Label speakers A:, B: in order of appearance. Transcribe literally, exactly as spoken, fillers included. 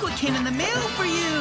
A: Look what came in the mail for you.